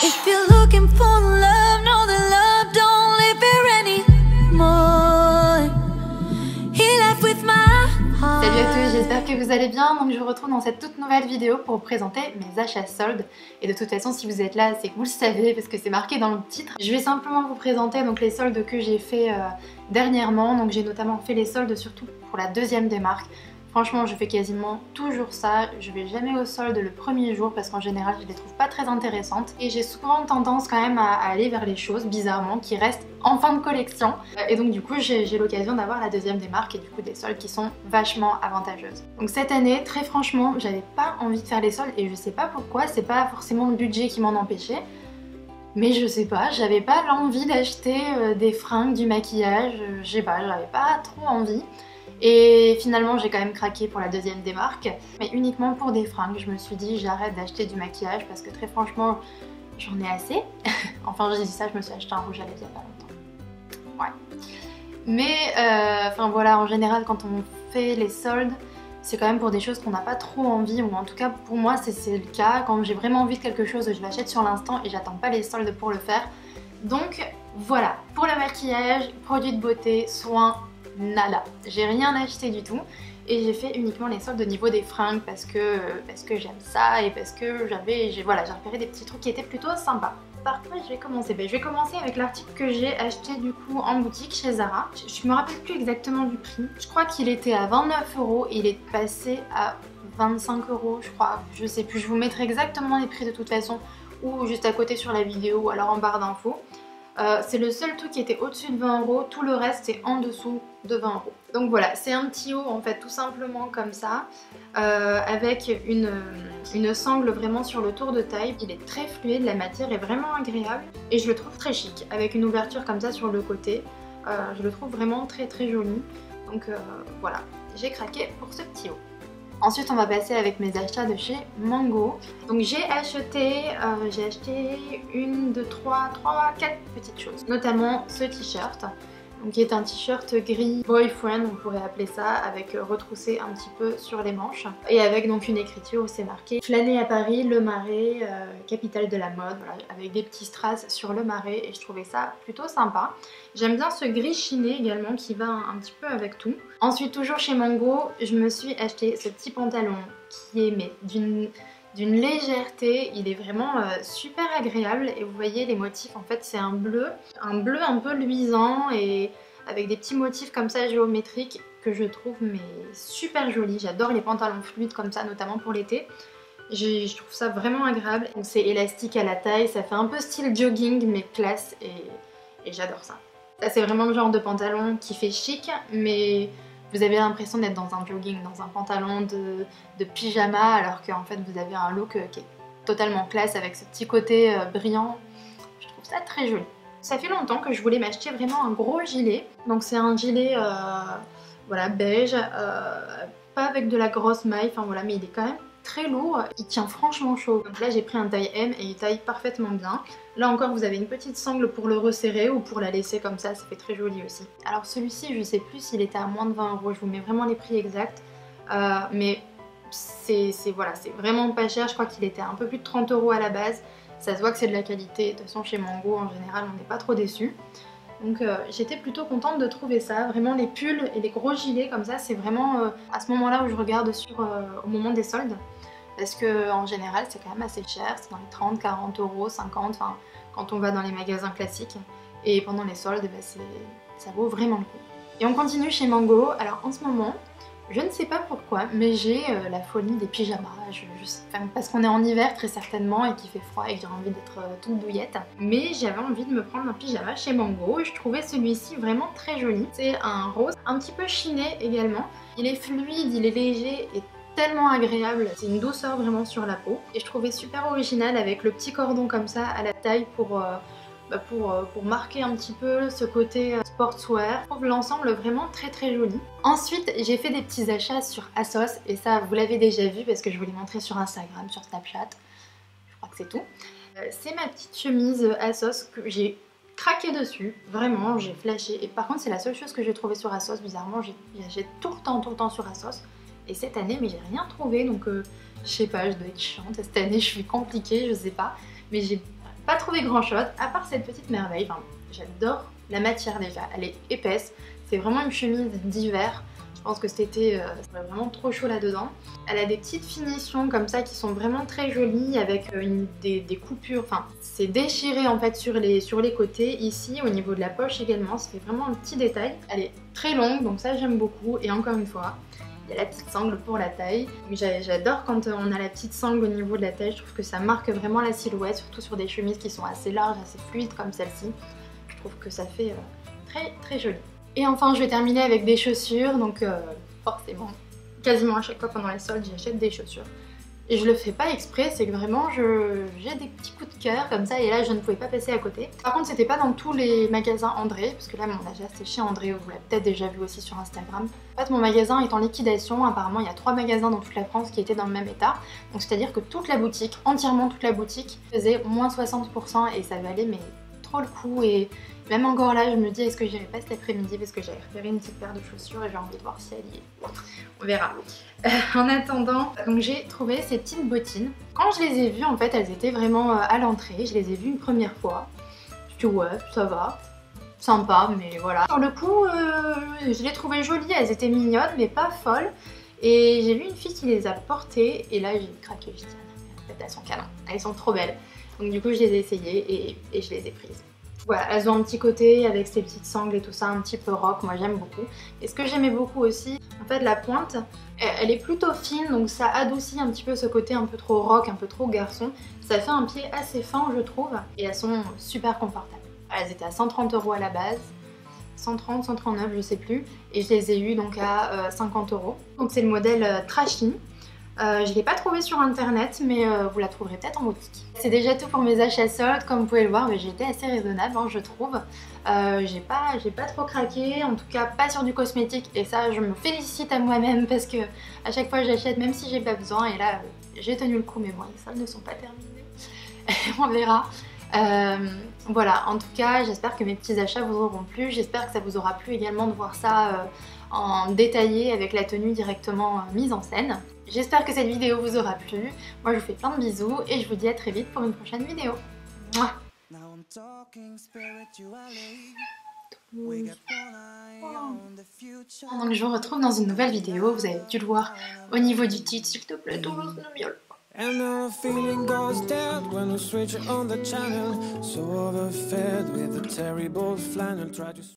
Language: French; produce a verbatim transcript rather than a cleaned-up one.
If you're looking for love, know that love don't live here anymore. He left with my heart. Salut à tous, j'espère que vous allez bien. Donc je vous retrouve dans cette toute nouvelle vidéo pour vous présenter mes achats soldes. Et de toute façon, si vous êtes là, c'est que vous le savez parce que c'est marqué dans le titre. Je vais simplement vous présenter donc les soldes que j'ai fait euh, dernièrement. Donc j'ai notamment fait les soldes surtout pour la deuxième des marques. Franchement, je fais quasiment toujours ça. Je vais jamais au solde le premier jour parce qu'en général, je les trouve pas très intéressantes. Et j'ai souvent tendance quand même à, à aller vers les choses, bizarrement, qui restent en fin de collection. Et donc du coup, j'ai l'occasion d'avoir la deuxième des marques et du coup des soldes qui sont vachement avantageuses. Donc cette année, très franchement, j'avais pas envie de faire les soldes et je sais pas pourquoi. C'est pas forcément le budget qui m'en empêchait. Mais je sais pas, j'avais pas l'envie d'acheter euh, des fringues, du maquillage. Euh, je sais pas, j'avais pas trop envie. Et finalement j'ai quand même craqué pour la deuxième des marques, mais uniquement pour des fringues. Je me suis dit j'arrête d'acheter du maquillage parce que très franchement j'en ai assez. Enfin j'ai dit ça, je me suis acheté un rouge à lèvres il y a pas longtemps. Ouais. Mais euh, enfin voilà, en général quand on fait les soldes, c'est quand même pour des choses qu'on n'a pas trop envie, ou en tout cas pour moi c'est le cas. Quand j'ai vraiment envie de quelque chose, je l'achète sur l'instant et j'attends pas les soldes pour le faire. Donc voilà, pour le maquillage, produits de beauté, soins, nada, j'ai rien acheté du tout et j'ai fait uniquement les soldes au niveau des fringues parce que, parce que j'aime ça et parce que j'avais voilà, j'ai repéré des petits trucs qui étaient plutôt sympas. Par quoi je vais commencer? Ben, je vais commencer avec l'article que j'ai acheté du coup en boutique chez Zara. Je, je me rappelle plus exactement du prix. Je crois qu'il était à vingt-neuf euros et il est passé à vingt-cinq euros je crois. Je sais plus, je vous mettrai exactement les prix de toute façon ou juste à côté sur la vidéo ou alors en barre d'infos. Euh, c'est le seul truc qui était au-dessus de vingt euros, tout le reste c'est en dessous de vingt euros. Donc voilà, c'est un petit haut en fait tout simplement comme ça, euh, avec une, une sangle vraiment sur le tour de taille. Il est très fluide, la matière est vraiment agréable et je le trouve très chic, avec une ouverture comme ça sur le côté. Euh, je le trouve vraiment très très joli. Donc euh, voilà, j'ai craqué pour ce petit haut. Ensuite on va passer avec mes achats de chez Mango. Donc j'ai acheté, euh, j'ai acheté une, deux, trois, trois, quatre petites choses. Notamment ce t-shirt, qui est un t-shirt gris boyfriend, on pourrait appeler ça, avec retroussé un petit peu sur les manches. Et avec donc une écriture où c'est marqué « Flâner à Paris, le Marais, euh, capitale de la mode », voilà, avec des petits strass sur le Marais et je trouvais ça plutôt sympa. J'aime bien ce gris chiné également qui va un, un petit peu avec tout. Ensuite toujours chez Mango, je me suis acheté ce petit pantalon qui est mais d'une d'une légèreté, il est vraiment euh, super agréable et vous voyez les motifs, en fait c'est un bleu, un bleu un peu luisant et avec des petits motifs comme ça géométriques que je trouve mais super joli. J'adore les pantalons fluides comme ça, notamment pour l'été. Je trouve ça vraiment agréable. C'est élastique à la taille, ça fait un peu style jogging mais classe et, et j'adore ça. Ça c'est vraiment le genre de pantalon qui fait chic mais vous avez l'impression d'être dans un jogging, dans un pantalon de, de pyjama alors qu'en fait vous avez un look qui est totalement classe avec ce petit côté brillant. Je trouve ça très joli. Ça fait longtemps que je voulais m'acheter vraiment un gros gilet. Donc c'est un gilet euh, voilà, beige, euh, pas avec de la grosse maille, enfin voilà, mais il est quand même très lourd, il tient franchement chaud. Donc là j'ai pris un taille M et il taille parfaitement bien. Là encore vous avez une petite sangle pour le resserrer ou pour la laisser comme ça, ça fait très joli aussi. Alors celui-ci je sais plus s'il était à moins de vingt euros, je vous mets vraiment les prix exacts. Euh, mais c'est voilà, c'est vraiment pas cher, je crois qu'il était à un peu plus de trente euros à la base. Ça se voit que c'est de la qualité, de toute façon chez Mango en général on n'est pas trop déçus. Donc euh, j'étais plutôt contente de trouver ça. Vraiment les pulls et les gros gilets comme ça, c'est vraiment euh, à ce moment-là où je regarde sur, euh, au moment des soldes. Parce que en général c'est quand même assez cher, c'est dans les trente, quarante euros, cinquante, enfin quand on va dans les magasins classiques. Et pendant les soldes, bah, ça vaut vraiment le coup. Et on continue chez Mango. Alors en ce moment, je ne sais pas pourquoi, mais j'ai euh, la folie des pyjamas. Je, je sais, enfin, parce qu'on est en hiver très certainement et qu'il fait froid et que j'ai envie d'être euh, toute douillette. Mais j'avais envie de me prendre un pyjama chez Mango et je trouvais celui-ci vraiment très joli. C'est un rose un petit peu chiné également. Il est fluide, il est léger et tellement agréable. C'est une douceur vraiment sur la peau. Et je trouvais super original avec le petit cordon comme ça à la taille pour... Euh, Pour, pour marquer un petit peu ce côté sportswear. Je trouve l'ensemble vraiment très très joli. Ensuite j'ai fait des petits achats sur ASOS et ça vous l'avez déjà vu parce que je vous l'ai montré sur Instagram, sur Snapchat. Je crois que c'est tout. Euh, c'est ma petite chemise ASOS que j'ai craqué dessus, vraiment j'ai flashé. Et par contre c'est la seule chose que j'ai trouvé sur ASOS, bizarrement j'achète tout le temps tout le temps sur ASOS. Et cette année mais j'ai rien trouvé donc euh, je sais pas, je dois être chiante. Cette année je suis compliquée, je sais pas. Mais j'ai pas trouvé grand chose, à part cette petite merveille. Enfin, j'adore la matière déjà, elle est épaisse. C'est vraiment une chemise d'hiver. Je pense que cet été, euh, ça serait vraiment trop chaud là-dedans. Elle a des petites finitions comme ça qui sont vraiment très jolies avec euh, une, des, des coupures. Enfin, c'est déchiré en fait sur les, sur les côtés. Ici, au niveau de la poche également, ça fait vraiment un petit détail. Elle est très longue, donc ça j'aime beaucoup. Et encore une fois, il y a la petite sangle pour la taille. J'adore quand on a la petite sangle au niveau de la taille. Je trouve que ça marque vraiment la silhouette, surtout sur des chemises qui sont assez larges, assez fluides comme celle-ci. Je trouve que ça fait euh, très très joli. Et enfin, je vais terminer avec des chaussures, donc euh, forcément, quasiment à chaque fois pendant les soldes, j'achète des chaussures. Et je le fais pas exprès, c'est que vraiment, j'ai des petits coups de cœur comme ça, et là, je ne pouvais pas passer à côté. Par contre, c'était pas dans tous les magasins André, parce que là, mon achat, c'est chez André, vous l'avez peut-être déjà vu aussi sur Instagram. En fait, mon magasin est en liquidation, apparemment, il y a trois magasins dans toute la France qui étaient dans le même état. Donc, c'est-à-dire que toute la boutique, entièrement toute la boutique, faisait moins soixante pour cent, et ça valait, mais trop le coup. Et même encore là, je me dis, est-ce que j'irai pas cet après-midi parce que j'avais repéré une petite paire de chaussures et j'ai envie de voir si elle y est. On verra. Euh, en attendant, donc j'ai trouvé ces petites bottines. Quand je les ai vues, en fait, elles étaient vraiment à l'entrée. Je les ai vues une première fois. Je me suis dit, ouais, ça va. Sympa, mais voilà. Sur le coup, euh, je les trouvais jolies. Elles étaient mignonnes, mais pas folles. Et j'ai vu une fille qui les a portées. Et là, j'ai craqué. Je dis, en fait, elles sont canon. Elles sont trop belles. Donc du coup, je les ai essayées et, et je les ai prises. Voilà, elles ont un petit côté avec ces petites sangles et tout ça, un petit peu rock, moi j'aime beaucoup. Et ce que j'aimais beaucoup aussi, en fait la pointe, elle, elle est plutôt fine, donc ça adoucit un petit peu ce côté un peu trop rock, un peu trop garçon. Ça fait un pied assez fin je trouve, et elles sont super confortables. Elles étaient à cent trente euros à la base, cent trente, cent trente-neuf je sais plus, et je les ai eues donc à euh, cinquante euros. Donc c'est le modèle euh, Trashy. Euh, je ne l'ai pas trouvé sur internet, mais euh, vous la trouverez peut-être en boutique. C'est déjà tout pour mes achats soldes. Comme vous pouvez le voir, j'ai été assez raisonnable, hein, je trouve. Euh, j'ai pas, j'ai pas trop craqué, en tout cas pas sur du cosmétique. Et ça, je me félicite à moi-même parce que à chaque fois j'achète, même si j'ai pas besoin. Et là, j'ai tenu le coup, mais bon, les soldes ne sont pas terminés. On verra. Euh, voilà, en tout cas, j'espère que mes petits achats vous auront plu. J'espère que ça vous aura plu également de voir ça euh, en détaillé avec la tenue directement euh, mise en scène. J'espère que cette vidéo vous aura plu. Moi, je vous fais plein de bisous et je vous dis à très vite pour une prochaine vidéo. Mouah. Donc je vous retrouve dans une nouvelle vidéo. Vous avez dû le voir au niveau du titre. S'il te plaît, Toulouse ne miaule pas. And the feeling goes down when we switch on the channel. So overfed with a terrible flannel. Try to